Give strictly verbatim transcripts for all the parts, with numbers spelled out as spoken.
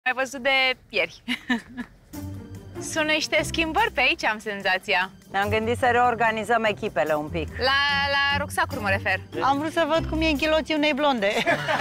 Ai văzut de ieri. Sunt niște schimbări pe aici, am senzația. Ne-am gândit să reorganizăm echipele un pic. La, la rucsacuri mă refer. Am vrut să văd cum e în chiloții unei blonde.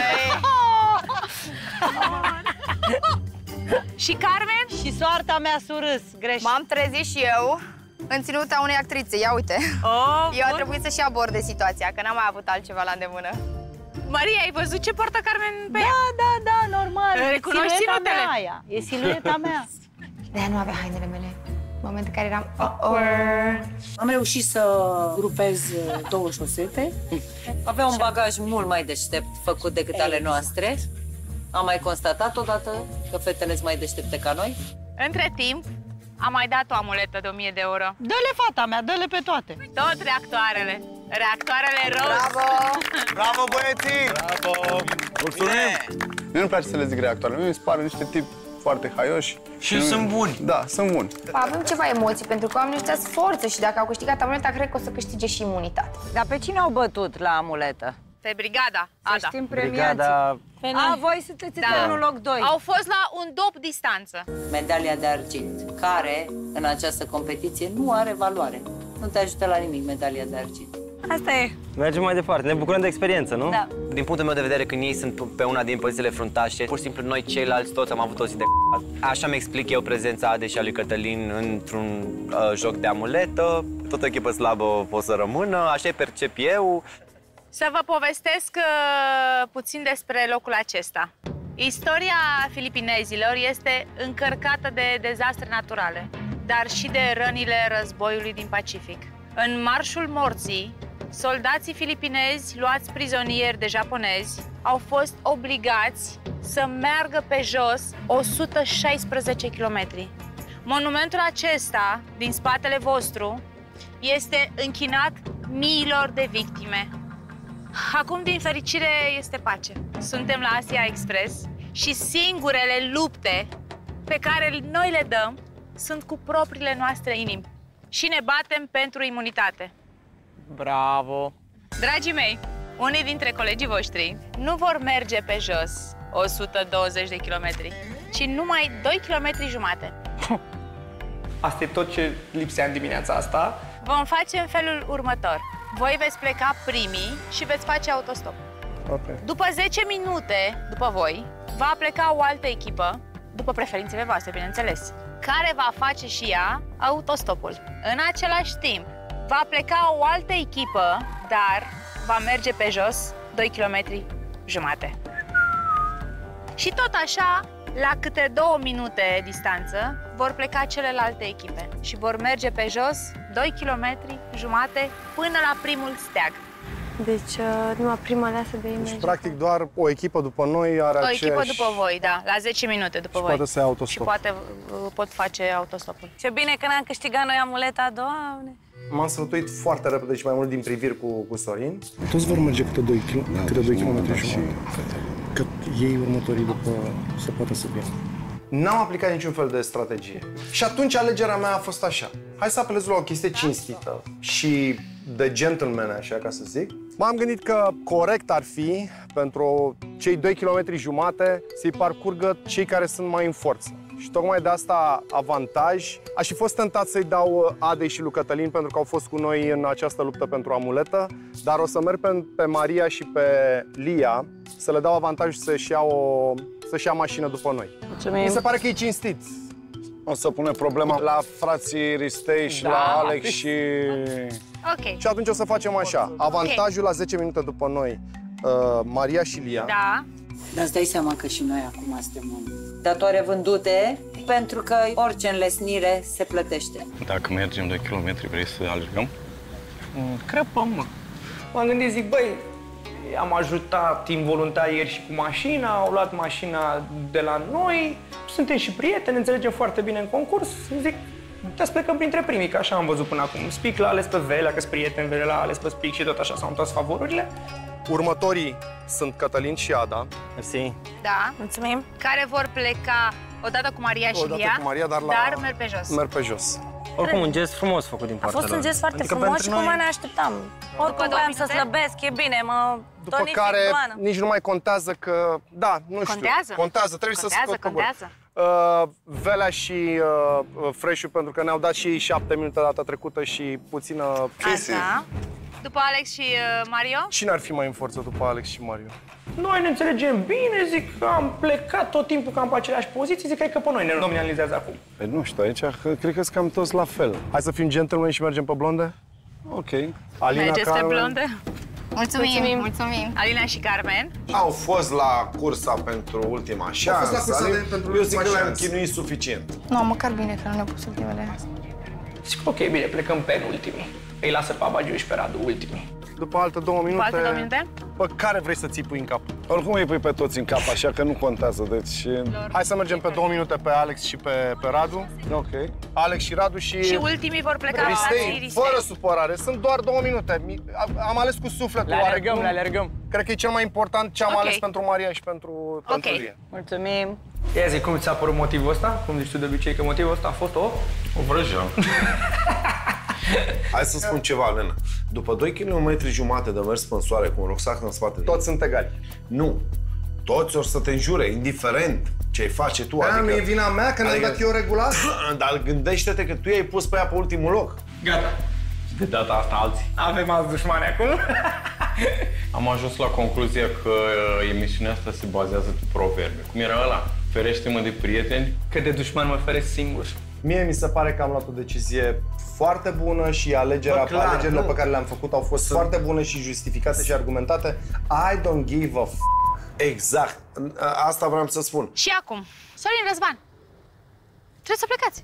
Și Carmen? Și soarta mea surâs, greșit. M-am trezit și eu în ținuta unei actrițe, ia uite. Oh, eu a trebuit să și aborde situația, că n-am mai avut altceva la îndemână. Maria, ai văzut ce poartă Carmen pe Da, ea? da, da, normal. Recunoști silueta ținutele? mea aia. E silueta mea. De-aia nu avea hainele mele. În momentul în care eram awkward. Am reușit să grupez două șosete. Avea un bagaj mult mai deștept făcut decât ale noastre. Am mai constatat odată că fetele sunt mai deștepte ca noi. Între timp, am mai dat o amuletă de o mie de euro. Dă-le, fata mea, dă-le pe toate. Tot reactoarele. Reactoarele roz. Bravo! Bravo, băieții! Bravo! Mulțumim! Mie nu place să le zic reactoarele, mi se pare niște tipi foarte haioși. Și nu... sunt buni. Da, sunt buni. Avem ceva emoții, pentru că oamenii ăștia sunt forță și dacă au câștigat amuleta, cred că o să câștige și imunitate. Dar pe cine au bătut la amuletă? Pe brigada, Să Ada. știm premiații. Brigada... A, voi sunteți Da. eternul loc doi. Au fost la un dop distanță. Medalia de argint, care în această competiție nu are valoare. Nu te ajută la nimic medalia de argint. Asta e. Mergem mai departe. Ne bucurăm de experiență, nu? Da. Din punctul meu de vedere, când ei sunt pe una din pozițiile fruntașe, pur și simplu noi ceilalți toți am avut o zi de Așa mi explic eu prezența Adei și a lui Cătălin într-un uh, joc de amuletă. Tot echipă slabă o să rămână, așa percep eu. Să vă povestesc uh, puțin despre locul acesta. Istoria filipinezilor este încărcată de dezastre naturale, dar și de rănile războiului din Pacific. În Marșul Morții, soldații filipinezi luați prizonieri de japonezi au fost obligați să meargă pe jos o sută șaisprezece kilometri. Monumentul acesta, din spatele vostru, este închinat miilor de victime. Acum, din fericire, este pace. Suntem la Asia Express și singurele lupte pe care noi le dăm sunt cu propriile noastre inimi. Și ne batem pentru imunitate. Bravo! Dragii mei, unii dintre colegii voștri nu vor merge pe jos o sută douăzeci de kilometri, ci numai doi kilometri jumate. Asta e tot ce lipsea în dimineața asta. Vom face în felul următor. Voi veți pleca primii și veți face autostop. Okay. După zece minute, după voi, va pleca o altă echipă, după preferințele voastre, bineînțeles, care va face și ea autostopul. În același timp, va pleca o altă echipă, dar va merge pe jos doi kilometri jumate. Și tot așa, la câte două minute distanță, vor pleca celelalte echipe și vor merge pe jos doi kilometri jumate până la primul steag. Deci, uh, numai prima aleasă de imagine. Deci, practic, doar o echipă după noi are O aceeași... echipă după voi, da, la zece minute după și voi. poate să ia autostop. Și poate uh, pot face autostopul. Ce bine că ne-am câștigat noi amuleta, Doamne! M-am sărutuit foarte repede și mai mult din priviri cu, cu Sorin. Toți vor merge câte doi kilometri și că ei următorii după să poată să vină. N-am aplicat niciun fel de strategie. Și atunci alegerea mea a fost așa. Hai să apelez la o chestie cinstită și de gentleman, așa ca să zic. M-am gândit că corect ar fi pentru cei doi kilometri jumate să-i parcurgă cei care sunt mai în forță. Și tocmai de asta avantaj. Aș fi fost tentat să-i dau Adei și lui Cătălin pentru că au fost cu noi în această luptă pentru amuletă, dar o să merg pe, pe Maria și pe Lia să le dau avantajul să-și ia, o, să-și ia mașină după noi. Mulțumim. Mi se pare că e cinstit. O să punem problema la frații Ristei și Da. la Alex și... Ok. Și atunci o să facem așa. Avantajul la zece minute după noi, uh, Maria și Lia. Da. Dar îți dai seama că și noi acum suntem în... Datoare vândute, pentru că orice înlesnire se plătește. Dacă mergem doi kilometri, vrei să alergăm? Crăpăm, mă. M-am gândit, zic, băi, am ajutat timp voluntar ieri și cu mașina, au luat mașina de la noi, suntem și prieteni, înțelegem foarte bine în concurs, zic, te plecăm printre primii, că așa am văzut până acum. Spic l-a ales pe Velea, că-s prieten, Velea l-a ales pe Spic și tot așa s-au întors favorurile. Următorii sunt Cătălin și Ada. Mersi. Da. Mulțumim. Care vor pleca odată cu Maria și Odată Lia, cu Maria, dar la- dar merg pe jos. Merg pe jos. Oricum, un gest frumos făcut din A partea fost un lor. gest foarte Adică frumos pentru și cum noi- mai ne așteptam. Oricum voiam să slăbesc, e bine, mă După tonific care goană. nici nu mai contează că, da, nu știu. Contează. Contează, trebuie Contează, să scot pe gol. contează. Uh, Velea și uh, Fresh-ul, pentru că ne-au dat și ei șapte minute data trecută și puțină... Așa. După Alex și uh, Mario? Cine ar fi mai în forță după Alex și Mario? Noi ne înțelegem bine, zic că am plecat tot timpul cam pe aceleași poziții, zic cred că pe noi ne nominalizează acum. Păi nu știu, aici cred că sunt cam toți la fel. Hai să fim gentlemen și mergem pe blonde? Ok. Alina, Mergeți pe Carmen? blonde? Mulțumim, mulțumim. mulțumim. Alina și Carmen? Au fost la cursa pentru ultima șansă. Au fost la cursa de- pentru Eu zic ultima că le-am șansă. chinuit suficient. Nu, măcar bine că nu ne-au pus ultimele. Zic ok, bine, plecăm pe ultimii. Îi lasă pe Abagiu și pe Radu ultimii. După alte două minute... După alte două minute? Pe care vrei să ții pui în cap? Oricum îi pui pe toți în cap, așa că nu contează, deci... Hai să mergem pe două minute pe Alex și pe, pe Radu. Ok. Alex și Radu și... Și ultimii vor pleca Ristei, Ristei. fără supărare, sunt doar două minute. Mi- am- Am ales cu sufletul. Le alergăm, oarecum. le alergăm. Cred că e cel mai important ce am Ok. ales pentru Maria și pentru, pentru Lia. Mulțumim. Ia zi, cum ți s-a părut motivul ăsta? Cum zici tu de obicei că motivul ăsta a fost o... O vrăjeală. Hai să spun ceva, Lena. După doi kilometri jumate de mers pe soare cu un rucsac în spate... Toți sunt egali. Nu. Toți or să te înjure, indiferent ce-i face tu. Aia nu e vina mea că ne-am dat eu regulat? Dar gândește-te că tu i-ai pus pe ea pe ultimul loc. Gata. De data asta alții. Avem alți dușmani acum. Am ajuns la concluzia că uh, emisiunea asta se bazează pe proverbe. Cum era ăla? Ferește-mă de prieteni. Că de dușmani mă feresc singur. Mie mi se pare că am luat o decizie foarte bună și alegerea, Bă, clar, alegerile nu. pe care le-am făcut au fost foarte bune și justificate și argumentate. I don't give a f***. Exact. Asta vreau să spun. Și acum, Sorin Răzvan, trebuie să plecați.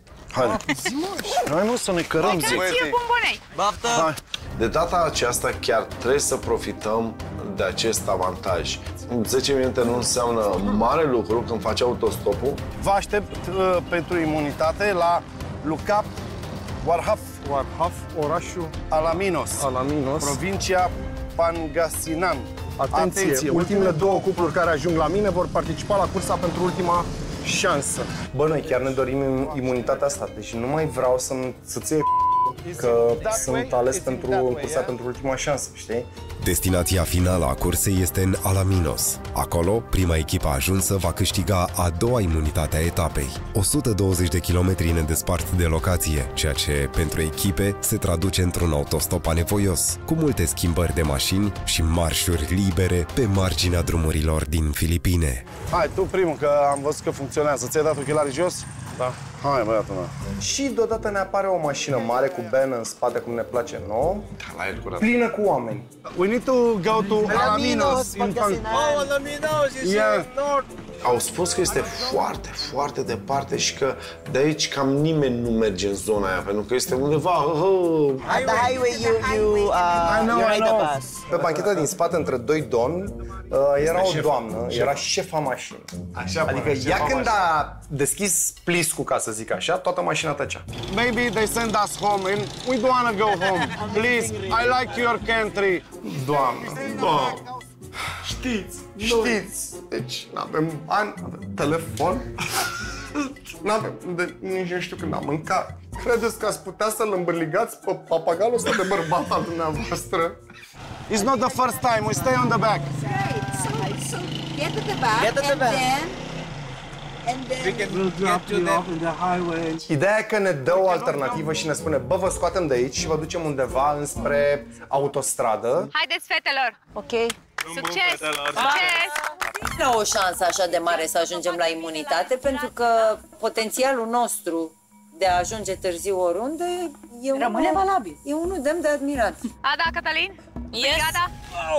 Haide. Hai mă să ne cărăm, Hai că zic. ție bombonei. Hai. De data aceasta chiar trebuie să profităm de acest avantaj. zece minute nu înseamnă mare lucru când faci autostopul. Vă aștept uh, pentru imunitate la Lucap, Warhaf, Warhaf, orașul Alaminos, Alaminos, provincia Pangasinan. Atenție, Atenție, ultimele două cupluri care ajung la mine vor participa la cursa pentru ultima șansă. Bă, noi chiar ne dorim imunitatea asta, deci nu mai vreau să-mi să-ți iei că sunt ales pentru cursa pentru ultima șansă, știi? Destinația finală a cursei este în Alaminos. Acolo, prima echipă ajunsă va câștiga a doua imunitate a etapei. o sută douăzeci de kilometri ne despart de locație, ceea ce, pentru echipe, se traduce într-un autostop anevoios, cu multe schimbări de mașini și marșuri libere pe marginea drumurilor din Filipine. Hai, tu primul, că am văzut că funcționează. Ți-ai dat ochelarii jos? Da. Hai, băiatul meu. Și deodată ne apare o mașină mare cu benă în spate, cum ne place nouă, La el curat. plină cu oameni. We need to go to Alaminos. in Pan- Oh, Alaminos, you Yeah. north. Au spus că este foarte, foarte departe și că de aici cam nimeni nu merge în zona aia, pentru că este undeva... Uh, At the highway, you you uh, I know, you I ride know. a bus. Pe bancheta din spate, între doi domni, uh, era o doamnă, era șefa mașinii. Așa, Adică ea când a deschis pliscul, ca să zic așa, toată mașina tăcea. Maybe they send us home and we don't wanna go home. Please, I like your country. Doamnă, doamnă, știți, știți, deci n-avem bani, n-avem telefon, n-avem, de, nici nu știu când am mâncat. Credeți că ați putea să-l îmbărligați pe papagalul ăsta de bărbat al dumneavoastră? It's not the first time, we stay on the back. So, so get to the back, Get to the and back. then, and then We can get to the Ideea e că ne dă o alternativă și ne spune, bă, vă scoatem de aici și vă ducem undeva înspre autostradă. Haideți, fetelor! Ok. Succes! Succes! Nu o șansă așa de mare să ajungem la imunitate, pentru că potențialul nostru de a ajunge târziu oriunde e Rămâne unul, valabil. e unul demn de admirat. Ada, Cătălin? Yes. Brigada?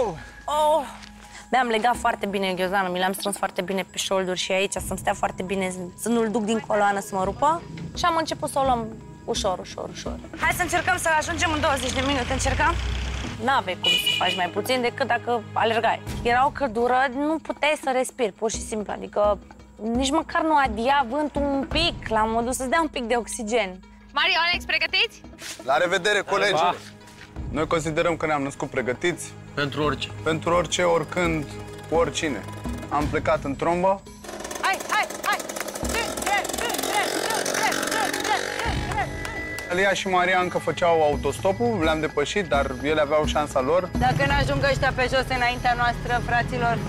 Oh. Mi-am legat foarte bine ghiozdanul, mi l-am strâns foarte bine pe șolduri și aici să-mi stea foarte bine, să nu-l duc din coloană să mă rupă. Și am început să o luăm ușor, ușor, ușor. Hai să încercăm să ajungem în douăzeci de minute, încercăm? N-aveai cum să faci mai puțin decât dacă alergai. Era o căldură, nu puteai să respiri, pur și simplu, adică nici măcar nu adia vântul un pic, la modul să-ți dea un pic de oxigen. Mario, Alex, pregătiți? La revedere, colegi! Ba. Noi considerăm că ne-am născut pregătiți Pentru orice. pentru orice, oricând, cu oricine. Am plecat în trombă. Hai, hai, hai! Elia și Maria încă făceau autostopul, le-am depășit, dar ele aveau șansa lor. Dacă ne ajung ăștia pe jos înaintea noastră, fraților...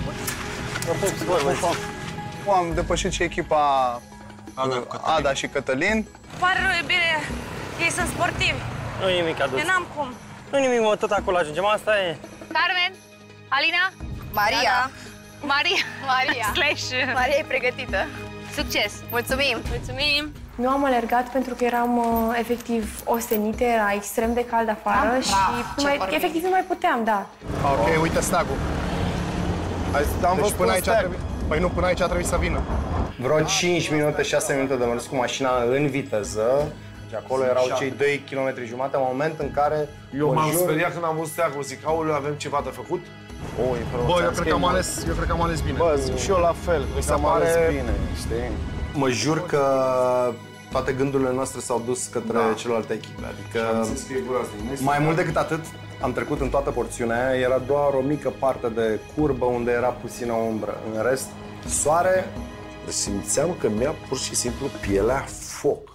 Am depășit și echipa Ada și Cătălin. Pare rău, e bine. Ei sunt sportivi. Nu e nimic adus. Eu n-am cum. Nu nimic, mă, tot acolo ajungem. Asta e. Carmen, Alina, Maria. Maria. Maria. Slash. Maria e pregătită. Succes. Mulțumim. Mulțumim. Nu am alergat pentru că eram uh, efectiv ostenite, era extrem de cald afară Ah, și nu mai, efectiv nu mai puteam, da. Ok, uite stagul. Am deci până aici trebuie... Păi nu, până aici trebuie să vină. Vreo cinci minute, șase minute de mers cu mașina în viteză. Și acolo erau cei doi kilometri jumate, în moment în care... Eu m-am jur... speriat când am văzut steagul, zic, aoleu, avem ceva de făcut? Oi, bă, eu cred, că am ales, eu cred că am ales bine. Bă, și eu la fel, mi se pare... ales bine, știi? Mă jur că toate gândurile noastre s-au dus către da. celelalte echipe. Adică, mai mult decât atât, am trecut în toată porțiunea aia, era doar o mică parte de curbă unde era puțină umbră. În rest, soare. Simțeam că mi-a pur și simplu pielea foc.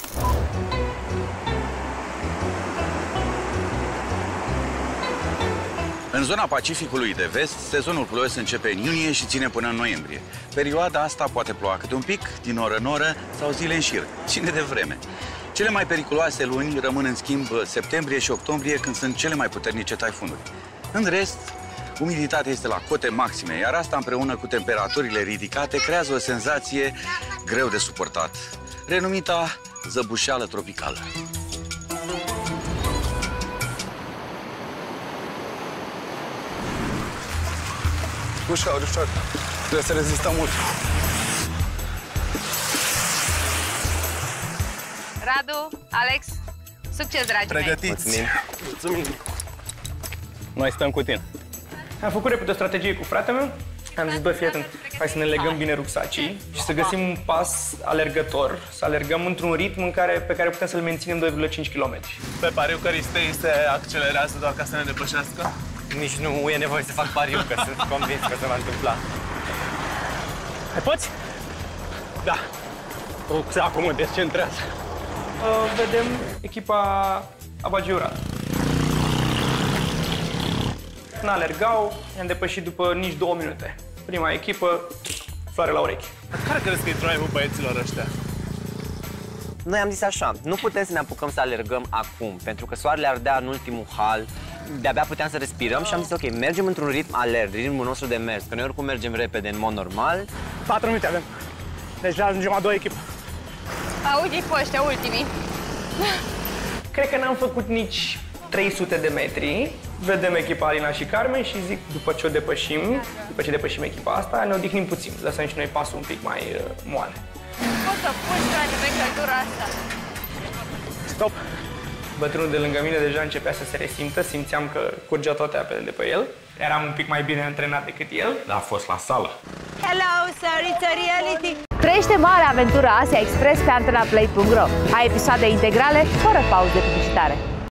În zona Pacificului de Vest, sezonul ploios începe în iunie și ține până în noiembrie. Perioada asta poate ploua câte un pic, din oră în oră sau zile în șir. Ține de vreme. Cele mai periculoase luni rămân în schimb septembrie și octombrie, când sunt cele mai puternice taifunuri. În rest, umiditatea este la cote maxime, iar asta împreună cu temperaturile ridicate creează o senzație greu de suportat, renumita zăbușeală tropicală. Ușor, ușor. Trebuie să rezistăm mult. Radu, Alex, succes, dragii Pregătiți. mei! Mulțumim! Noi stăm cu tine. Am făcut repede o strategie cu fratele meu. Am zis, bă, fii atent, hai să ne legăm bine rucsacii și să găsim un pas alergător, să alergăm într-un ritm în care, pe care putem să-l menținem doi virgulă cinci kilometri. Pe pariu că Ristei se accelerează doar ca să ne depășească? Nici nu e nevoie să fac pariu, că sunt convins că se va întâmpla. Hai, poți? Da. Rucsacul mă descentrează. Uh, vedem echipa Abagiura. N-alergau, i-am depășit după nici două minute. Prima echipă, floare la urechi. Care crezi că e drive-ul băieților ăștia? Noi am zis așa, nu putem să ne apucăm să alergăm acum, pentru că soarele ardea în ultimul hal, de-abia puteam să respirăm și am zis, ok, mergem într-un ritm alert, ritmul nostru de mers, că noi oricum mergem repede în mod normal. Patru minute avem, deci ajungem a doua echipă. Auzi pe ăștia ultimii. Cred că n-am făcut nici trei sute de metri. Vedem echipa Alina și Carmen și zic, după ce o depășim, după ce depășim echipa asta, ne odihnim puțin, lăsăm și noi pasul un pic mai uh, moale. Poți să pui, dragi mei, căldura asta. Stop! Bătrânul de lângă mine deja începea să se resimtă, simțeam că curgea toate apele de pe el. Eram un pic mai bine antrenat decât el. Dar a fost la sală. Hello, sir, it's a reality. Trăiește mare aventura Asia Express pe antena play punct ro. Ai episoade integrale fără pauze publicitare.